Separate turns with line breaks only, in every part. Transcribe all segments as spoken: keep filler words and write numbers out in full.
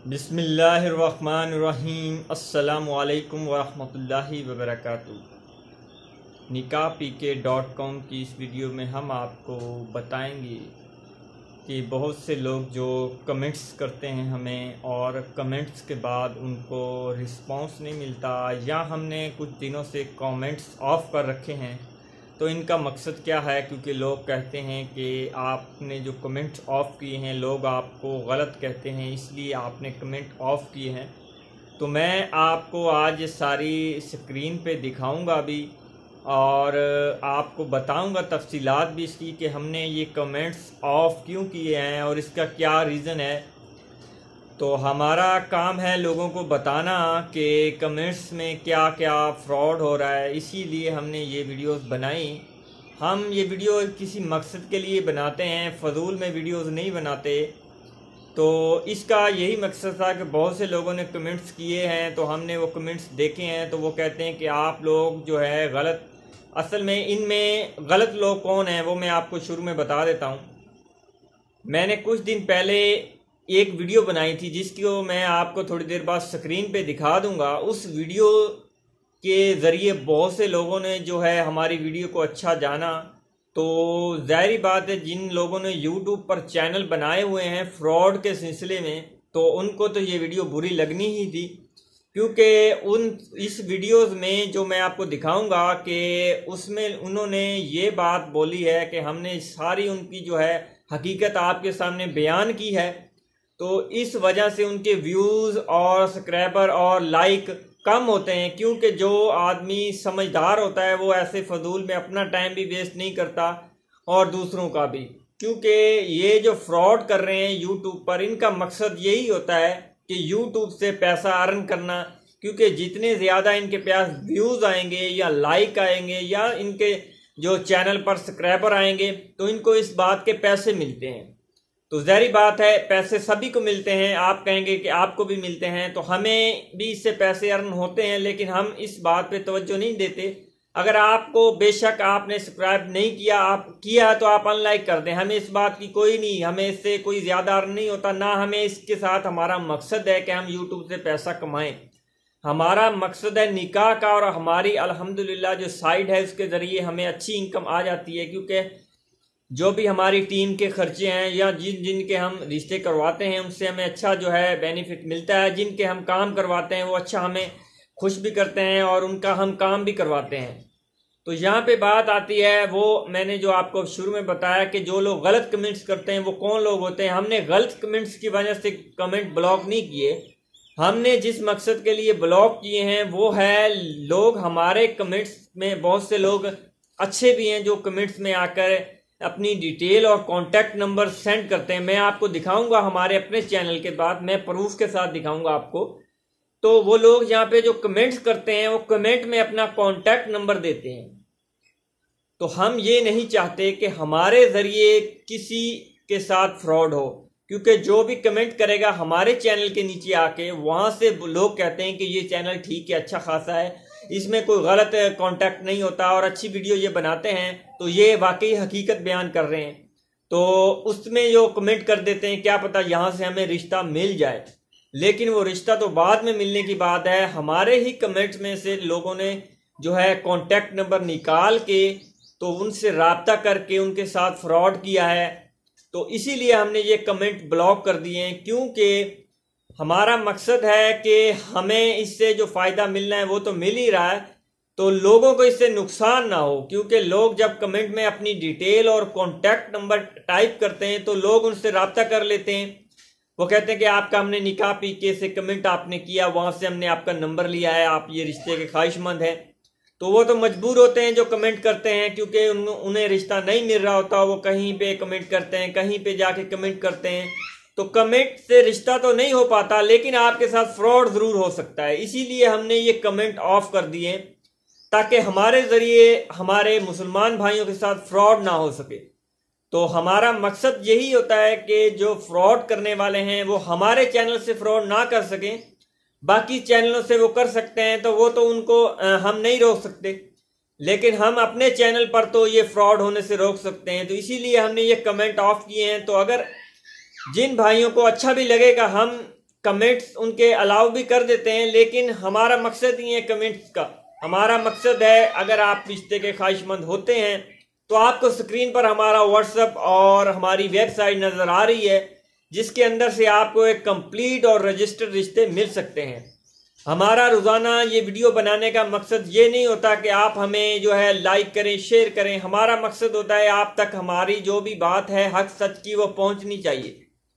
बिस्मिल्लाहिर्रहमानिर्रहीम। अस्सलामुअलैकुम वरहमतुल्लाहि वबरकातुहू। निकाह पी के डॉट कॉम की इस वीडियो में हम आपको बताएंगे कि बहुत से लोग जो कमेंट्स करते हैं हमें और कमेंट्स के बाद उनको रिस्पांस नहीं मिलता या हमने कुछ दिनों से कमेंट्स ऑफ कर रखे हैं, तो इनका मकसद क्या है। क्योंकि लोग कहते हैं कि आपने जो कमेंट ऑफ़ किए हैं लोग आपको गलत कहते हैं, इसलिए आपने कमेंट ऑफ़ किए हैं। तो मैं आपको आज सारी स्क्रीन पे दिखाऊंगा अभी और आपको बताऊंगा तफसीलात भी इसकी कि हमने ये कमेंट्स ऑफ़ क्यों किए हैं और इसका क्या रीज़न है। तो हमारा काम है लोगों को बताना कि कमेंट्स में क्या क्या फ्रॉड हो रहा है, इसीलिए हमने ये वीडियोस बनाई। हम ये वीडियो किसी मकसद के लिए बनाते हैं, फ़जूल में वीडियोस नहीं बनाते। तो इसका यही मकसद था कि बहुत से लोगों ने कमेंट्स किए हैं, तो हमने वो कमेंट्स देखे हैं। तो वो कहते हैं कि आप लोग जो है गलत, असल में इनमें गलत लोग कौन हैं वो मैं आपको शुरू में बता देता हूँ। मैंने कुछ दिन पहले एक वीडियो बनाई थी जिसको मैं आपको थोड़ी देर बाद स्क्रीन पे दिखा दूंगा। उस वीडियो के ज़रिए बहुत से लोगों ने जो है हमारी वीडियो को अच्छा जाना। तो ज़ाहिरी बात है जिन लोगों ने यूट्यूब पर चैनल बनाए हुए हैं फ्रॉड के सिलसिले में, तो उनको तो ये वीडियो बुरी लगनी ही थी। क्योंकि उन इस वीडियोज़ में जो मैं आपको दिखाऊंगा कि उसमें उन्होंने ये बात बोली है कि हमने सारी उनकी जो है हकीकत आपके सामने बयान की है। तो इस वजह से उनके व्यूज़ और सब्सक्राइबर और लाइक कम होते हैं। क्योंकि जो आदमी समझदार होता है वो ऐसे फजूल में अपना टाइम भी वेस्ट नहीं करता और दूसरों का भी। क्योंकि ये जो फ्रॉड कर रहे हैं यूट्यूब पर, इनका मकसद यही होता है कि यूट्यूब से पैसा अर्न करना। क्योंकि जितने ज़्यादा इनके पास व्यूज़ आएंगे या लाइक आएंगे या इनके जो चैनल पर सब्सक्राइबर आएंगे तो इनको इस बात के पैसे मिलते हैं। तो ज़ाहिरी बात है पैसे सभी को मिलते हैं, आप कहेंगे कि आपको भी मिलते हैं, तो हमें भी इससे पैसे अर्न होते हैं, लेकिन हम इस बात पे तवज्जो नहीं देते। अगर आपको बेशक आपने सब्सक्राइब नहीं किया, आप किया तो आप अनलाइक कर दें, हमें इस बात की कोई नहीं, हमें इससे कोई ज़्यादा अर्न नहीं होता ना। हमें इसके साथ हमारा मकसद है कि हम यूट्यूब से पैसा कमाएँ। हमारा मकसद है निकाह का और हमारी अल्हम्दुलिल्लाह जो साइट है उसके ज़रिए हमें अच्छी इनकम आ जाती है। क्योंकि जो भी हमारी टीम के खर्चे हैं या जिन जिन के हम रिश्ते करवाते हैं उनसे हमें अच्छा जो है बेनिफिट मिलता है। जिनके हम काम करवाते हैं वो अच्छा हमें खुश भी करते हैं और उनका हम काम भी करवाते हैं। तो यहाँ पे बात आती है, वो मैंने जो आपको शुरू में बताया कि जो लोग गलत कमेंट्स करते हैं वो कौन लोग होते हैं। हमने गलत कमेंट्स की वजह से कमेंट ब्लॉक नहीं किए, हमने जिस मकसद के लिए ब्लॉक किए हैं वो है लोग हमारे कमेंट्स में, बहुत से लोग अच्छे भी हैं जो कमेंट्स में आकर अपनी डिटेल और कॉन्टैक्ट नंबर सेंड करते हैं। मैं आपको दिखाऊंगा हमारे अपने चैनल के बाद, मैं प्रूफ के साथ दिखाऊंगा आपको। तो वो लोग यहाँ पे जो कमेंट्स करते हैं वो कमेंट में अपना कॉन्टैक्ट नंबर देते हैं। तो हम ये नहीं चाहते कि हमारे ज़रिए किसी के साथ फ्रॉड हो। क्योंकि जो भी कमेंट करेगा हमारे चैनल के नीचे आके, वहाँ से लोग कहते हैं कि ये चैनल ठीक है, अच्छा खासा है, इसमें कोई गलत कांटेक्ट नहीं होता और अच्छी वीडियो ये बनाते हैं, तो ये वाकई हकीकत बयान कर रहे हैं। तो उसमें जो कमेंट कर देते हैं, क्या पता यहाँ से हमें रिश्ता मिल जाए, लेकिन वो रिश्ता तो बाद में मिलने की बात है। हमारे ही कमेंट्स में से लोगों ने जो है कांटेक्ट नंबर निकाल के तो उनसे रब्ता करके उनके साथ फ्रॉड किया है। तो इसीलिए हमने ये कमेंट ब्लॉक कर दिए हैं। क्योंकि हमारा मकसद है कि हमें इससे जो फ़ायदा मिलना है वो तो मिल ही रहा है, तो लोगों को इससे नुकसान ना हो। क्योंकि लोग जब कमेंट में अपनी डिटेल और कॉन्टैक्ट नंबर टाइप करते हैं तो लोग उनसे रब्ता कर लेते हैं। वो कहते हैं कि आपका हमने निकाह पी के से कमेंट आपने किया, वहाँ से हमने आपका नंबर लिया है, आप ये रिश्ते के ख्वाहिशमंद हैं। तो वो तो मजबूर होते हैं जो कमेंट करते हैं, क्योंकि उन, उन्हें रिश्ता नहीं मिल रहा होता, वो कहीं पे कमेंट करते हैं, कहीं पे जाके कमेंट करते हैं। तो कमेंट से रिश्ता तो नहीं हो पाता, लेकिन आपके साथ फ्रॉड ज़रूर हो सकता है। इसीलिए हमने ये कमेंट ऑफ कर दिए ताकि हमारे ज़रिए हमारे मुसलमान भाइयों के साथ फ्रॉड ना हो सके। तो हमारा मकसद यही होता है कि जो फ्रॉड करने वाले हैं वो हमारे चैनल से फ्रॉड ना कर सकें, बाकी चैनलों से वो कर सकते हैं, तो वो तो उनको हम नहीं रोक सकते, लेकिन हम अपने चैनल पर तो ये फ्रॉड होने से रोक सकते हैं। तो इसीलिए हमने ये कमेंट ऑफ किए हैं। तो अगर जिन भाइयों को अच्छा भी लगेगा, हम कमेंट्स उनके अलाउ भी कर देते हैं, लेकिन हमारा मकसद नहीं है कमेंट्स का। हमारा मकसद है, अगर आप रिश्ते के ख्वाहिशमंद होते हैं तो आपको स्क्रीन पर हमारा व्हाट्सएप और हमारी वेबसाइट नज़र आ रही है, जिसके अंदर से आपको एक कंप्लीट और रजिस्टर्ड रिश्ते मिल सकते हैं। हमारा रोज़ाना ये वीडियो बनाने का मकसद ये नहीं होता कि आप हमें जो है लाइक करें, शेयर करें। हमारा मकसद होता है आप तक हमारी जो भी बात है हक सच की वो पहुंचनी चाहिए।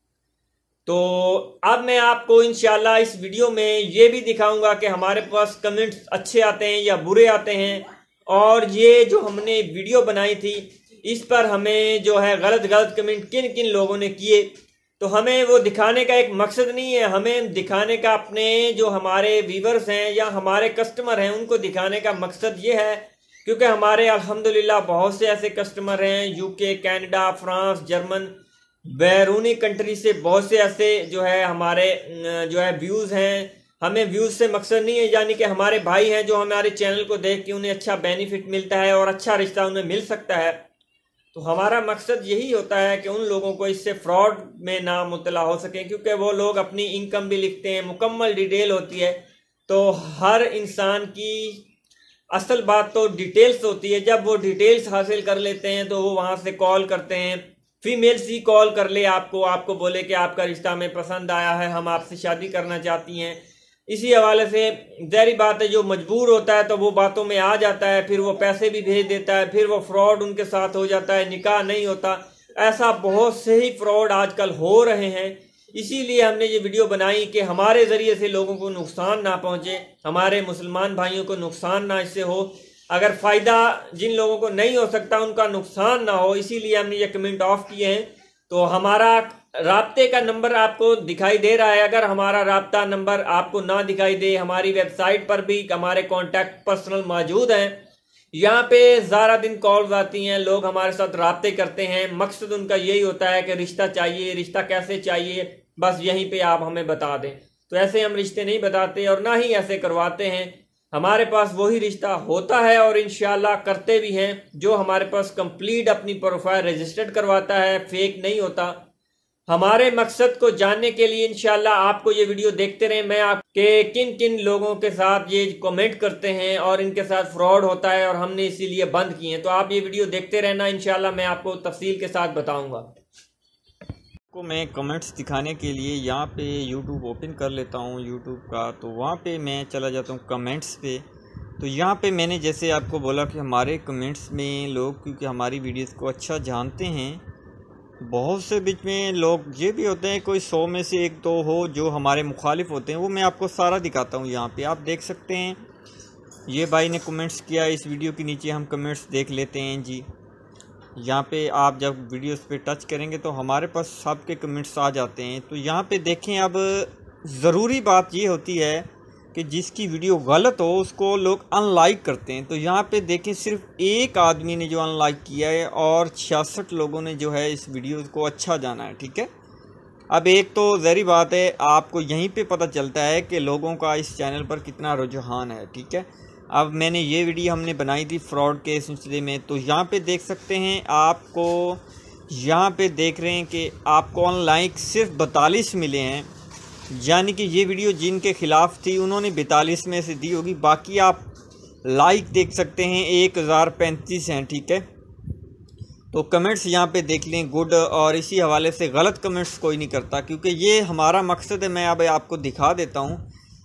तो अब मैं आपको इंशाल्लाह इस वीडियो में ये भी दिखाऊंगा कि हमारे पास कमेंट्स अच्छे आते हैं या बुरे आते हैं, और ये जो हमने वीडियो बनाई थी इस पर हमें जो है गलत गलत कमेंट किन किन लोगों ने किए, तो हमें वो दिखाने का एक मकसद नहीं है। हमें दिखाने का अपने जो हमारे व्यूवर्स हैं या हमारे कस्टमर हैं उनको दिखाने का मकसद ये है, क्योंकि हमारे अल्हम्दुलिल्लाह बहुत से ऐसे कस्टमर हैं यूके, कनाडा, फ्रांस, जर्मन, बैरूनी कंट्री से बहुत से ऐसे जो है हमारे जो है व्यूज़ हैं। हमें व्यूज़ से मकसद नहीं है, यानी कि हमारे भाई हैं जो हमारे चैनल को देख के उन्हें अच्छा बेनिफिट मिलता है और अच्छा रिश्ता उन्हें मिल सकता है। तो हमारा मकसद यही होता है कि उन लोगों को इससे फ्रॉड में ना मुब्तला हो सके, क्योंकि वो लोग अपनी इनकम भी लिखते हैं, मुकम्मल डिटेल होती है। तो हर इंसान की असल बात तो डिटेल्स होती है। जब वो डिटेल्स हासिल कर लेते हैं तो वो वहाँ से कॉल करते हैं। फीमेल्स ही कॉल कर ले आपको, आपको बोले कि आपका रिश्ता हमें पसंद आया है, हम आपसे शादी करना चाहती हैं। इसी हवाले से ज़ाहिर बात है जो मजबूर होता है तो वो बातों में आ जाता है, फिर वो पैसे भी भेज देता है, फिर वो फ्रॉड उनके साथ हो जाता है, निकाह नहीं होता। ऐसा बहुत से ही फ्रॉड आजकल हो रहे हैं। इसीलिए हमने ये वीडियो बनाई कि हमारे ज़रिए से लोगों को नुकसान ना पहुँचे, हमारे मुसलमान भाइयों को नुकसान ना इससे हो। अगर फ़ायदा जिन लोगों को नहीं हो सकता उनका नुकसान ना हो, इसीलिए हमने ये कमेंट ऑफ किए हैं। तो हमारा राब्ते का नंबर आपको दिखाई दे रहा है। अगर हमारा राब्ता नंबर आपको ना दिखाई दे, हमारी वेबसाइट पर भी हमारे कॉन्टैक्ट पर्सनल मौजूद हैं। यहाँ पे ज़ारा दिन कॉल्स आती हैं, लोग हमारे साथ राब्ते करते हैं। मकसद उनका यही होता है कि रिश्ता चाहिए, रिश्ता कैसे चाहिए, बस यहीं पे आप हमें बता दें। तो ऐसे हम रिश्ते नहीं बताते और ना ही ऐसे करवाते हैं। हमारे पास वही रिश्ता होता है और इंशाल्लाह करते भी हैं जो हमारे पास कंप्लीट अपनी प्रोफाइल रजिस्टर्ड करवाता है, फेक नहीं होता। हमारे मकसद को जानने के लिए इंशाल्लाह आपको ये वीडियो देखते रहें। मैं आपके किन किन लोगों के साथ ये कमेंट करते हैं और इनके साथ फ्रॉड होता है और हमने इसीलिए बंद किए हैं। तो आप ये वीडियो देखते रहना, इंशाल्लाह मैं आपको तफसील के साथ बताऊंगा। को मैं कमेंट्स दिखाने के लिए यहाँ पे यूट्यूब ओपन कर लेता हूँ यूट्यूब का, तो वहाँ पे मैं चला जाता हूँ कमेंट्स पे। तो यहाँ पे मैंने जैसे आपको बोला कि हमारे कमेंट्स में लोग क्योंकि हमारी वीडियोस को अच्छा जानते हैं, बहुत से बीच में लोग ये भी होते हैं, कोई सौ में से एक दो हो जो हमारे मुखालिफ होते हैं। वो मैं आपको सारा दिखाता हूँ। यहाँ पे आप देख सकते हैं ये भाई ने कमेंट्स किया, इस वीडियो के नीचे हम कमेंट्स देख लेते हैं जी। यहाँ पे आप जब वीडियोस पे टच करेंगे तो हमारे पास सबके कमेंट्स आ जाते हैं। तो यहाँ पे देखें, अब ज़रूरी बात ये होती है कि जिसकी वीडियो गलत हो उसको लोग अनलाइक करते हैं। तो यहाँ पे देखें, सिर्फ एक आदमी ने जो अनलाइक किया है और छियासठ लोगों ने जो है इस वीडियो को अच्छा जाना है। ठीक है, अब एक तो ज़ाहिर बात है आपको यहीं पे पता चलता है कि लोगों का इस चैनल पर कितना रुझान है। ठीक है, अब मैंने ये वीडियो हमने बनाई थी फ्रॉड के सिलसिले में, तो यहाँ पे देख सकते हैं आपको, यहाँ पे देख रहे हैं कि आपको अनलाइक सिर्फ बैतालीस मिले हैं, यानी कि ये वीडियो जिनके ख़िलाफ़ थी उन्होंने बैतालीस में से दी होगी। बाकी आप लाइक देख सकते हैं एक हज़ार पैंतीस हैं। ठीक है, तो कमेंट्स यहाँ पे देख लें गुड, और इसी हवाले से गलत कमेंट्स कोई नहीं करता, क्योंकि ये हमारा मकसद है। मैं अब आपको दिखा देता हूँ।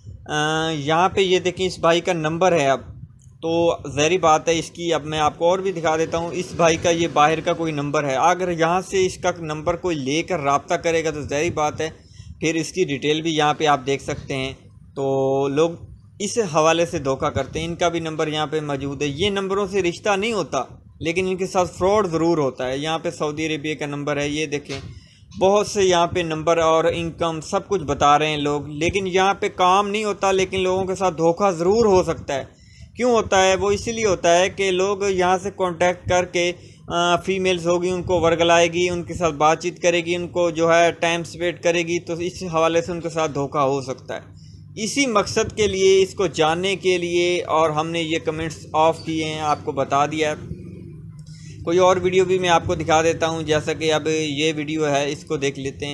यहाँ पे ये देखें, इस भाई का नंबर है। अब तो ज़ाहिर बात है इसकी, अब मैं आपको और भी दिखा देता हूँ। इस भाई का ये बाहर का कोई नंबर है, अगर यहाँ से इसका नंबर कोई लेकर रब्ता करेगा तो ज़ाहिर बात है फिर इसकी डिटेल भी यहाँ पे आप देख सकते हैं। तो लोग इस हवाले से धोखा करते हैं। इनका भी नंबर यहाँ पे मौजूद है। ये नंबरों से रिश्ता नहीं होता, लेकिन इनके साथ फ्रॉड ज़रूर होता है। यहाँ पे सऊदी अरेबिया का नंबर है, ये देखें, बहुत से यहाँ पे नंबर और इनकम सब कुछ बता रहे हैं लोग, लेकिन यहाँ पे काम नहीं होता, लेकिन लोगों के साथ धोखा ज़रूर हो सकता है। क्यों होता है? वो इसलिए होता है कि लोग यहाँ से कांटेक्ट करके फ़ीमेल्स होगी, उनको वर्गलाएगी, उनके साथ बातचीत करेगी, उनको जो है टाइम स्पेंड करेगी, तो इस हवाले से उनके साथ धोखा हो सकता है। इसी मकसद के लिए, इसको जानने के लिए, और हमने ये कमेंट्स ऑफ किए हैं, आपको बता दिया है। कोई और वीडियो भी मैं आपको दिखा देता हूं, जैसा कि अब ये वीडियो है, इसको देख लेते हैं।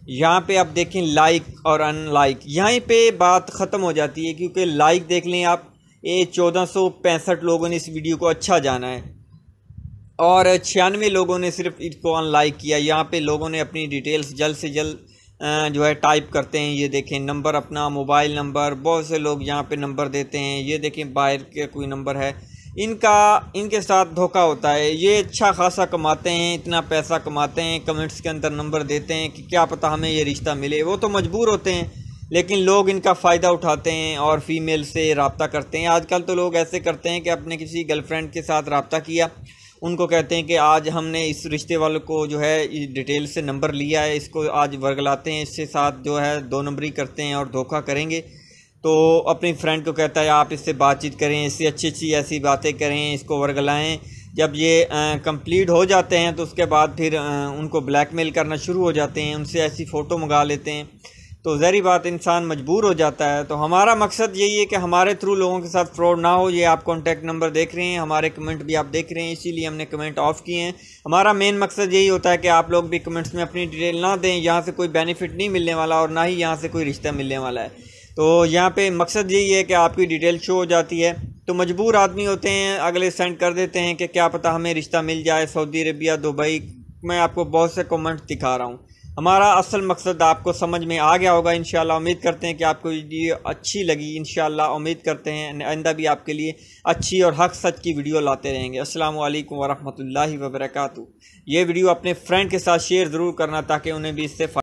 यहाँ पे आप देखें लाइक और अनलाइक, यहीं पे बात ख़त्म हो जाती है, क्योंकि लाइक देख लें आप, ये चौदह सौ पैंसठ लोगों ने इस वीडियो को अच्छा जाना है और छियानवे लोगों ने सिर्फ इसको अनलाइक किया। यहाँ पे लोगों ने अपनी डिटेल्स जल्द से जल्द जो है टाइप करते हैं। ये देखें नंबर, अपना मोबाइल नंबर, बहुत से लोग यहाँ पे नंबर देते हैं। ये देखें बाहर के कोई नंबर है, इनका इनके साथ धोखा होता है। ये अच्छा खासा कमाते हैं, इतना पैसा कमाते हैं, कमेंट्स के अंदर नंबर देते हैं कि क्या पता हमें ये रिश्ता मिले। वो तो मजबूर होते हैं, लेकिन लोग इनका फ़ायदा उठाते हैं और फीमेल से रब्ता करते हैं। आजकल तो लोग ऐसे करते हैं कि अपने किसी गर्लफ्रेंड के साथ रब्ता किया, उनको कहते हैं कि आज हमने इस रिश्ते वालों को जो है डिटेल से नंबर लिया है, इसको आज वर्गलाते हैं, इसके साथ जो है दो नंबरी करते हैं और धोखा करेंगे। तो अपनी फ्रेंड को कहता है आप इससे बातचीत करें, इससे अच्छी अच्छी ऐसी बातें करें, इसको वर्गलाएं। जब ये कंप्लीट हो जाते हैं तो उसके बाद फिर आ, उनको ब्लैकमेल करना शुरू हो जाते हैं, उनसे ऐसी फ़ोटो मंगा लेते हैं। तो ज़ाहिर बात इंसान मजबूर हो जाता है। तो हमारा मकसद यही है कि हमारे थ्रू लोगों के साथ फ्रॉड ना हो। ये आप कॉन्टैक्ट नंबर देख रहे हैं, हमारे कमेंट भी आप देख रहे हैं, इसीलिए हमने कमेंट ऑफ़ किए हैं। हमारा मेन मकसद यही होता है कि आप लोग भी कमेंट्स में अपनी डिटेल ना दें, यहाँ से कोई बेनिफिट नहीं मिलने वाला और ना ही यहाँ से कोई रिश्ता मिलने वाला है। तो यहाँ पे मकसद यही है कि आपकी डिटेल शो हो जाती है, तो मजबूर आदमी होते हैं, अगले सेंड कर देते हैं कि क्या पता हमें रिश्ता मिल जाए सऊदी अरबिया, दुबई। मैं आपको बहुत से कमेंट दिखा रहा हूँ। हमारा असल मकसद आपको समझ में आ गया होगा इंशाल्लाह। उम्मीद करते हैं कि आपको वीडियो अच्छी लगी। इंशाल्लाह उम्मीद करते हैं आइंदा भी आपके लिए अच्छी और हक सच की वीडियो लाते रहेंगे। अस्सलामु अलैकुम वरहमतुल्लाहि वबरकातुहू। ये वीडियो अपने फ्रेंड के साथ शेयर ज़रूर करना ताकि उन्हें भी इससे